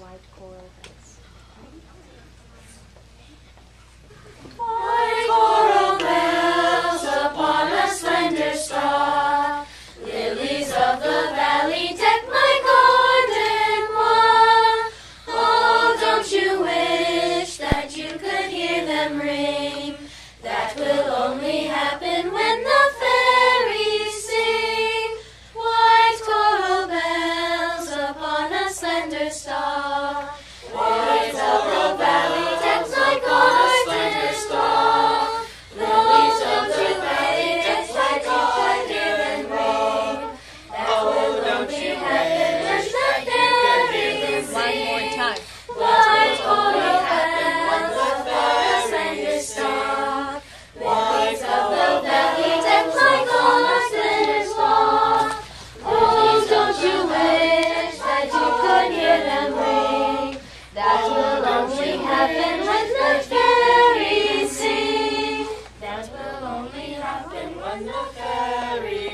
white coral bells. White coral bells upon a slender stalk, lilies of the valley deck my garden walk. Oh, don't you wish that you could hear them ring? That will only happen when the fairies sing. White coral bells upon a slender stalk, lilies of the valley deck my garden walk. Lilies of the valley deck my garden walk. That will only happen when the fairies sing. One more time. White coral bells upon a slender stalk, lilies of the valley deck my garden walk. Oh, don't you wish that you could hear them ring? That will only happen when the fairies sing. That will only happen when the fairies